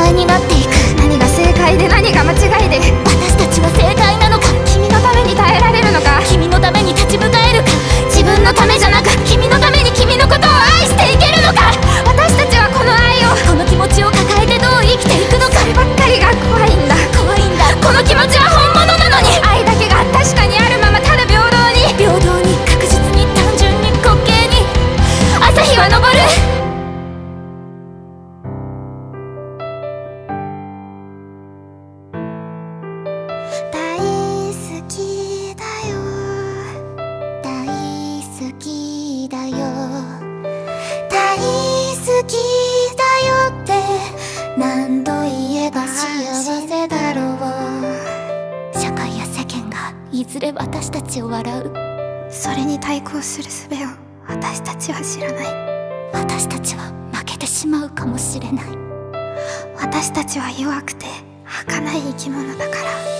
前になっていく。 何が正解で何が間違いで、 私たちは正解なのか、 君のために耐えられるのか、 君のために立ち向かえるか、 自分のためじゃなく君のために君のことを愛していけるのか。私たちはこの愛を、 この気持ちを抱えてどう生きていくのか。 そればっかりが怖いんだ。 怖いんだ。 この気持ちは本物なのに、愛だけが確かにあるまま、ただ平等に、 平等に、確実に、単純に、滑稽に朝日は昇る。大好きだよ、 大好きだよ、 大好きだよって何度言えば幸せだろう。 社会や世間がいずれ私たちを笑う。 それに対抗する術を私たちは知らない。 私たちは負けてしまうかもしれない。 私たちは弱くて儚い生き物だから。